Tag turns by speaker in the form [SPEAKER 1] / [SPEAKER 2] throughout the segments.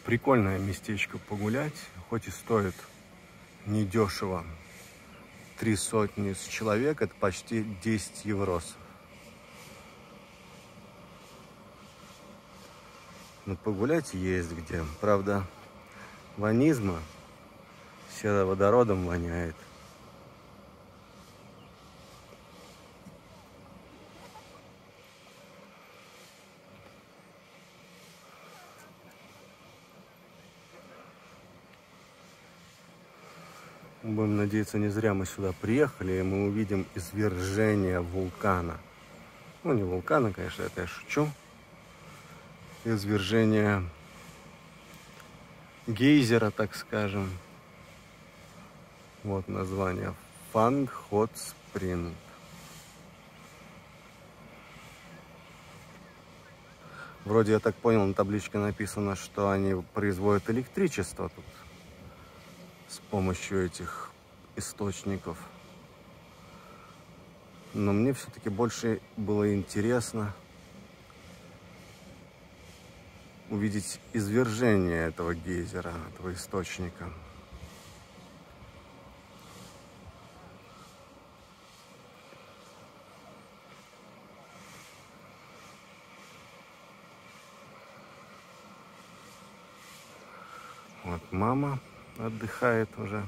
[SPEAKER 1] Прикольное местечко погулять, хоть и стоит недешево. 3 сотни с человек, это почти 10 еврос. Но погулять есть где. Правда, ванизма, сероводородом воняет. Будем надеяться, не зря мы сюда приехали, и мы увидим извержение вулкана. Ну, не вулкана, конечно, это я шучу. Извержение гейзера, так скажем. Вот название. Фанг Хот Спринг. Вроде, я так понял, на табличке написано, что они производят электричество тут с помощью этих источников. Но мне все-таки больше было интересно увидеть извержение этого гейзера, этого источника. Вот мама отдыхает уже.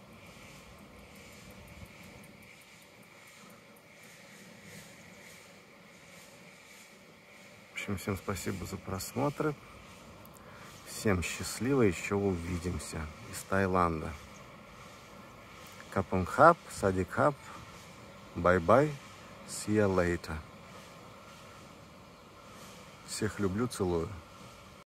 [SPEAKER 1] В общем, всем спасибо за просмотр. Всем счастливо, еще увидимся из Таиланда. Капон хап, садик хап, бай-бай, see you later. Всех люблю, целую.